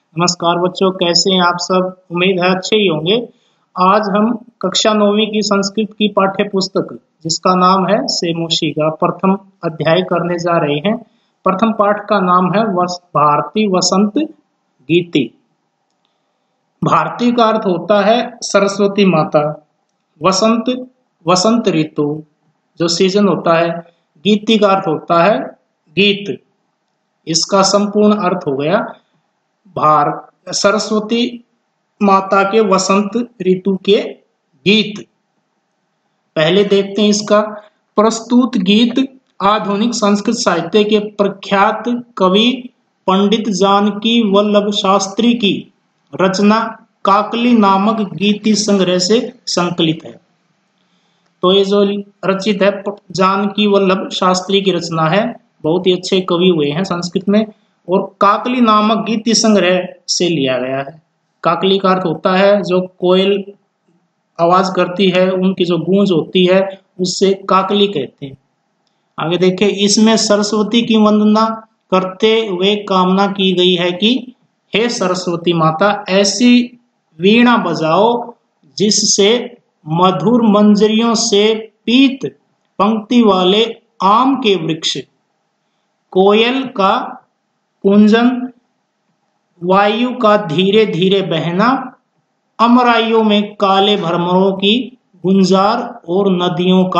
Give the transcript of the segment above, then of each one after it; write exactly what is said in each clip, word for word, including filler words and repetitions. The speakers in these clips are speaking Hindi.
नमस्कार बच्चों, कैसे हैं आप सब। उम्मीद है अच्छे ही होंगे। आज हम कक्षा नौवीं की संस्कृत की पाठ्य पुस्तक जिसका नाम है सेमोशी का प्रथम अध्याय करने जा रहे हैं। प्रथम पाठ का नाम है वस, भारती वसंत गीति। भारती का अर्थ होता है सरस्वती माता। वसंत वसंत ऋतु जो सीजन होता है। गीति का अर्थ होता है गीत। इसका संपूर्ण अर्थ हो गया भारत सरस्वती माता के वसंत ऋतु के गीत। पहले देखते हैं इसका प्रस्तुत गीत आधुनिक संस्कृत साहित्य के प्रख्यात कवि पंडित जानकी वल्लभ शास्त्री की रचना काकली नामक गीति संग्रह से संकलित है। तो ये जो रचित है जानकी वल्लभ शास्त्री की रचना है। बहुत ही अच्छे कवि हुए हैं संस्कृत में और काकली नामक गीति संग्रह से लिया गया है। काकली का अर्थ होता है जो कोयल आवाज करती है, उनकी जो गूंज होती है उससे काकली कहते हैं। आगे देखिए, इसमें सरस्वती की वंदना करते हुए कामना की गई है कि हे सरस्वती माता, ऐसी वीणा बजाओ जिससे मधुर मंजरियों से पीत पंक्ति वाले आम के वृक्ष, कोयल का कुंजन, वायु का धीरे धीरे बहना, अमराइयों में काले भ्रमरों की गुंजार और नदियों का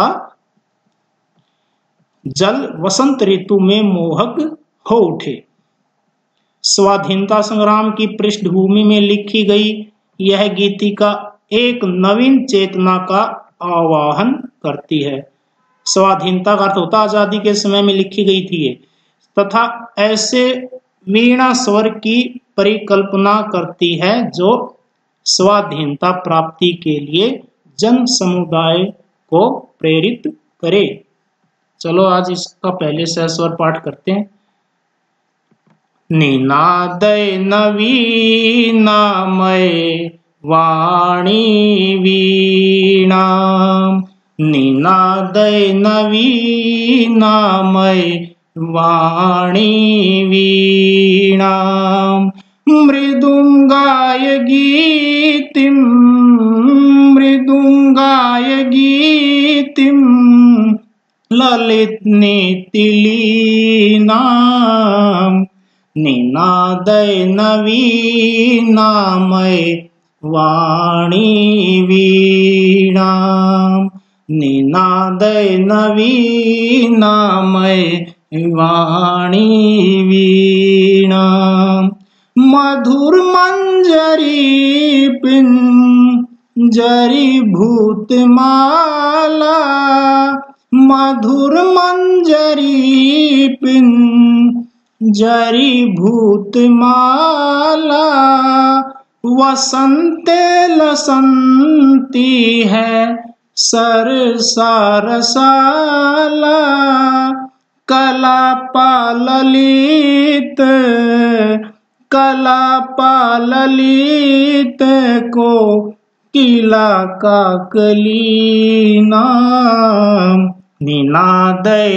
जल वसंत ऋतु में मोहक हो उठे। स्वाधीनता संग्राम की पृष्ठभूमि में लिखी गई यह गीतिका एक नवीन चेतना का आवाहन करती है। स्वाधीनता का अर्थ होता आजादी के समय में लिखी गई थी ये, तथा ऐसे वीणा स्वर की परिकल्पना करती है जो स्वाधीनता प्राप्ति के लिए जन समुदाय को प्रेरित करे। चलो आज इसका पहले से स्वर पाठ करते हैं। निनादय नवीनामय वाणी वीणा, निनादय नवीनामय वाणी वीणा, मृदुंगाय गीतिम मृदुंगाय गीतिम ललित नीतिलीना, निनादय नवीनामय वाणी वीणा, निनादय नवीनामय वाणी वीणा, मधुर मंजरी पिंजरी भूतमाला, मधुर मंजरी पिंजरी भूतमाला, वसंते लसंती है सरसा रसाला, कलापा ललित कलापा ललित को किला काकलीना, निनादय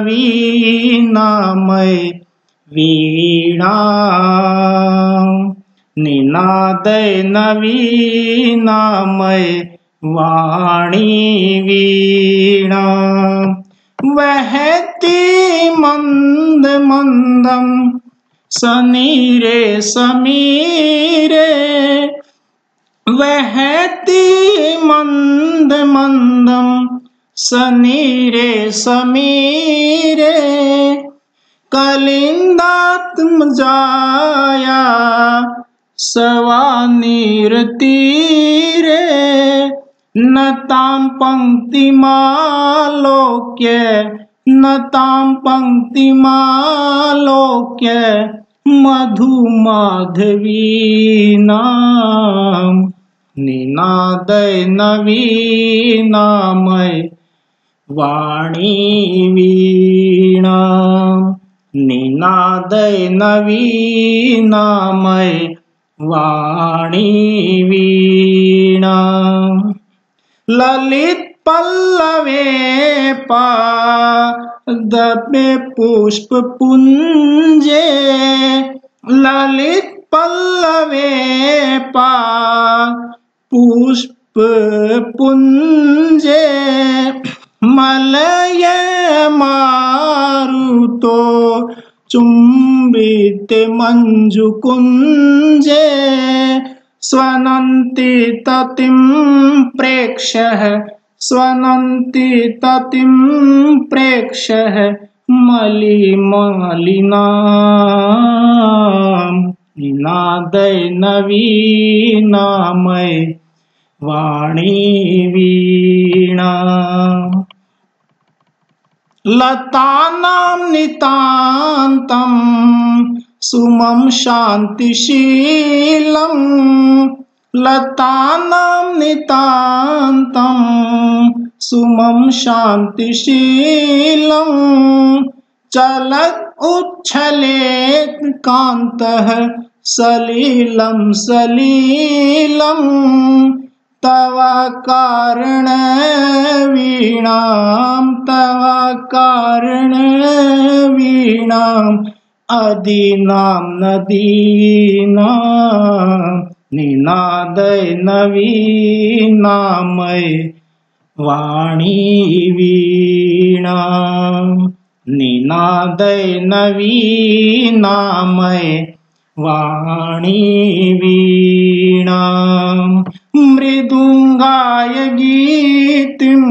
नवीनामय वीणा, निनादय नवीनामय वाणी वीणा, वहती मंद मंदम सनीरे समीरे, वहती मंद मंदम सनीरे समीरे, कलिंदात्म जाया सवानीर तीरे, नताम पंक्ति मालोक्य नताम पंक्ति मालोक्य मधु माधवी नाम, निनादय नवीनामय वाणी वीणा, निनादय नवीनामय वाणी वीणा, ललित पल्लवे पादपे पुष्प पुंजे, ललित पल्लवे पा पुष्प पुंजे मलय मारुतो चुंबित मंजु कुंजे स्वनन्ति ततिं प्रेक्ष्य स्वनन्ति ततिं प्रेक्ष्य मलिमलिना निनादै नवीनामय वाणी वीणा लतानां नितान्तं सुमं शान्तिशीलं लतानां नितान्तं सुमं शान्तिशीलं चलत् उच्छलेत् कान्तः सलिलं सलिलं तव कारण वीणां तव कारण वीणाम् अदीनां नदीनां निनादै नवीनामय वाणी वीणा निनादै नवीनामय वाणी वीणा मृदुंगाय गीतिं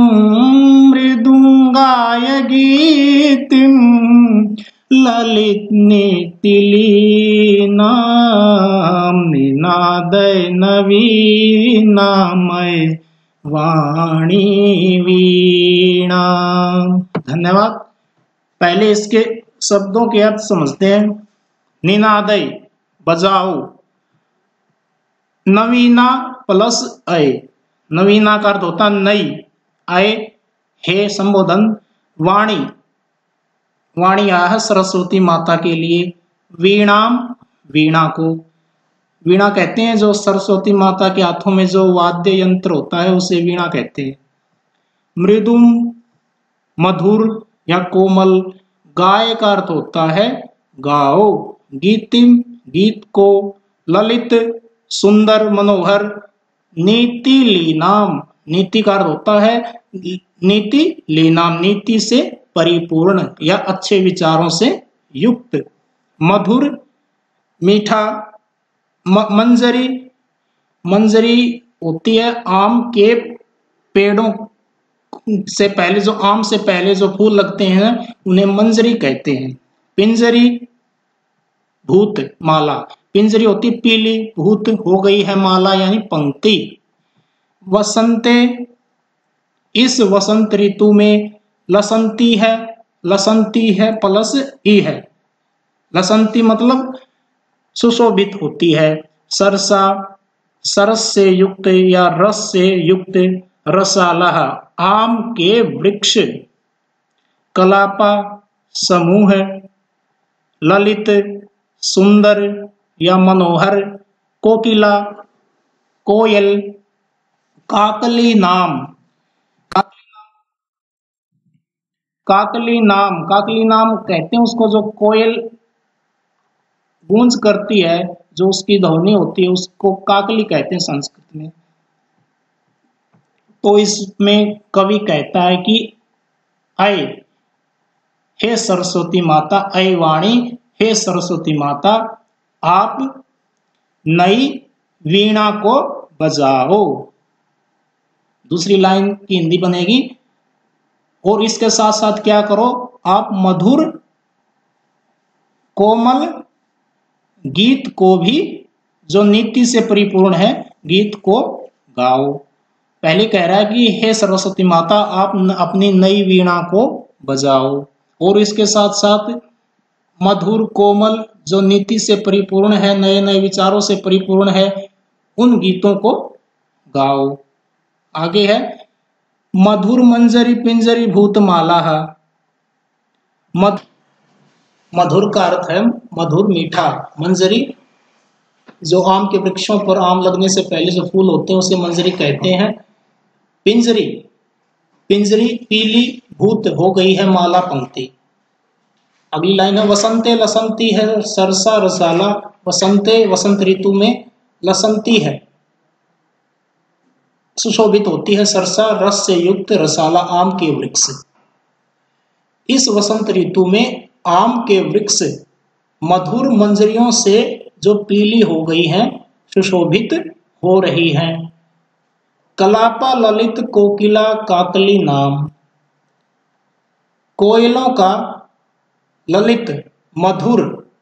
मृदुंगाय गीतिं ललित नीतिलीनां निनादै नवीनामय वाणी वीणा। धन्यवाद। पहले इसके शब्दों के अर्थ समझते हैं। निनादै बजाओ, नवीना प्लस अय, नवीना का अर्थ होता नई, अय हे संबोधन, वाणी वाणी आया है सरस्वती माता के लिए, वीणाम वीणा को, वीणा कहते हैं जो सरस्वती माता के हाथों में जो वाद्य यंत्र होता है उसे वीणा कहते हैं। मृदुम मधुर या कोमल, गाय का अर्थ होता है गाओ, गीतिम गीत को, ललित सुंदर मनोहर, नीति लीनाम नीति का अर्थ होता है नीति लीनाम नीति से परिपूर्ण या अच्छे विचारों से युक्त, मधुर मीठा, मंजरी मंजरी होती है आम के पेड़ों से पहले जो आम से पहले जो फूल लगते हैं उन्हें मंजरी कहते हैं। पिंजरी भूत माला, पिंजरी होती पीली, भूत हो गई है माला यानी पंक्ति। वसंते इस वसंत ऋतु में, लसंती है लसंती है प्लस ई है, लसंती मतलब सुशोभित होती है। सरसा सरस से युक्त या रस से युक्त, रसालह आम के वृक्ष, कलापा समूह, ललित सुंदर या मनोहर, कोकिला कोयल, काकली नाम काकली नाम काकली नाम कहते हैं उसको जो कोयल गूंज करती है, जो उसकी ध्वनि होती है उसको काकली कहते हैं संस्कृत में। तो इसमें कवि कहता है कि अय हे सरस्वती माता, अय वाणी हे सरस्वती माता, आप नई वीणा को बजाओ। दूसरी लाइन की हिंदी बनेगी, और इसके साथ साथ क्या करो, आप मधुर कोमल गीत को भी जो नीति से परिपूर्ण है गीत को गाओ। पहले कह रहा है कि हे सरस्वती माता आप अपनी नई वीणा को बजाओ, और इसके साथ साथ मधुर कोमल जो नीति से परिपूर्ण है, नए नए विचारों से परिपूर्ण है, उन गीतों को गाओ। आगे है मधुर मंजरी पिंजरी भूतमाला। मध मधुर का अर्थ है मधुर मीठा, मंजरी जो आम के वृक्षों पर आम लगने से पहले जो फूल होते हैं उसे मंजरी कहते हैं। पिंजरी पिंजरी पीली, भूत हो गई है माला पंक्ति। अगली लाइन है वसंते लसंती है सरसा रसाला। वसंते वसंत ऋतु में लसंती है, सुशोभित होती है सरसा रस से युक्त रसाला आम के वृक्ष। इस वसंत ऋतु में आम के वृक्ष मधुर मंजरियों से जो पीली हो गई हैं, सुशोभित हो रही हैं। कलापा ललित कोकिला काकली नाम, कोयलों का ललित मधुर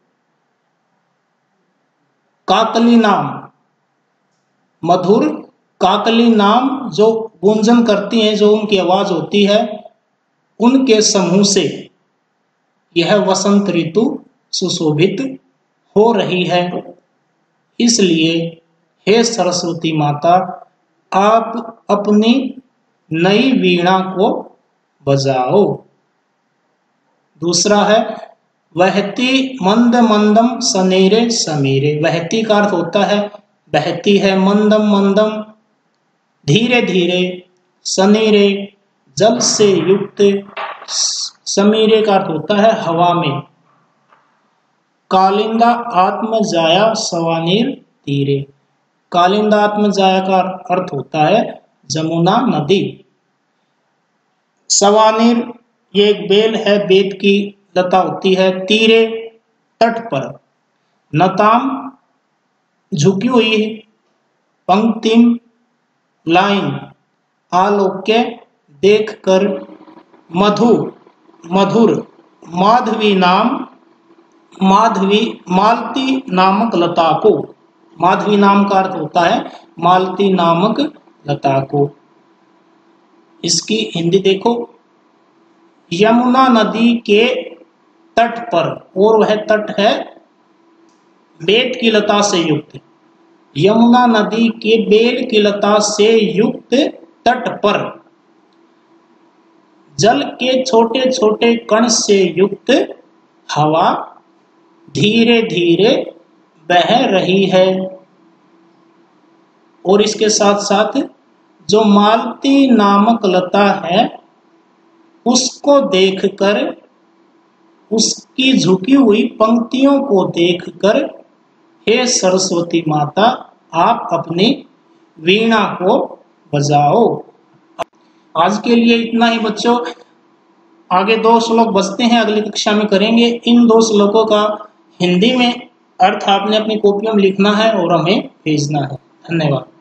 काकली नाम, मधुर काकली नाम जो गूंजन करती हैं, जो उनकी आवाज होती है, उनके समूह से यह वसंत ऋतु सुशोभित हो रही है। इसलिए हे सरस्वती माता, आप अपनी नई वीणा को बजाओ। दूसरा है वहती मंद मंदम सनेरे समीरे। वहती का अर्थ होता है बहती है, मंदम मंदम धीरे धीरे, सनेरे जल से युक्त, समीरे का अर्थ होता है हवा में। कालिंदा आत्म जाया सवानीर तीरे। कालिंदा आत्म जाया का अर्थ होता है जमुना नदी। सवानीर ये एक बेल है, बेत की लता होती है। तीरे तट पर, नताम झुकी हुई पंक्तिम लाइन, आलोक्य देखकर, मधु मधुर, माधवी नाम, माधवी मालती नामक लता को। माधवी नाम का अर्थ होता है मालती नामक लता को। इसकी हिंदी देखो, यमुना नदी के तट पर, और वह तट है बेत की लता से युक्त। यमुना नदी के बेल की लता से युक्त तट पर जल के छोटे छोटे कण से युक्त हवा धीरे धीरे बह रही है। और इसके साथ साथ जो मालती नामक लता है, उसको देखकर, उसकी झुकी हुई पंक्तियों को देखकर, हे सरस्वती माता, आप अपनी वीणा को बजाओ। आज के लिए इतना ही बच्चों। आगे दो श्लोक बचते हैं, अगली कक्षा में करेंगे। इन दो श्लोकों का हिंदी में अर्थ आपने अपनी कॉपियों में लिखना है और हमें भेजना है। धन्यवाद।